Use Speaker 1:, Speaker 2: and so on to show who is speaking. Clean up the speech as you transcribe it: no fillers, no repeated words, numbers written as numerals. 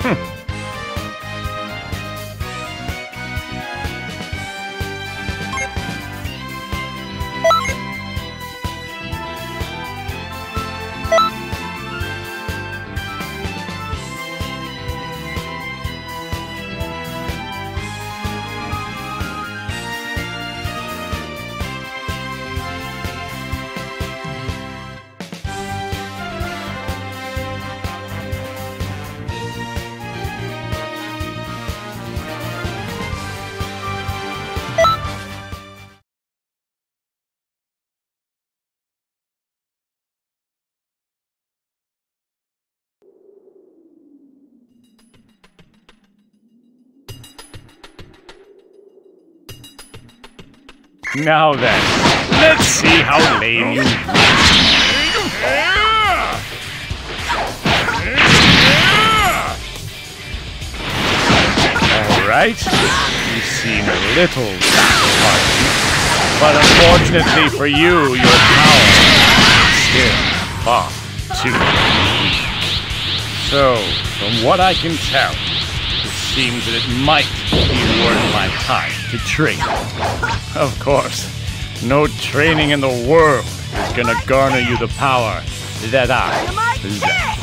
Speaker 1: Now then, let's see how lame you are. Alright, you seem a little satisfied, but unfortunately for you, your power is still far too weak. So, from what I can tell, it seems that it might be worth my time to train. Of course, no training in the world is gonna garner you the power that I possess.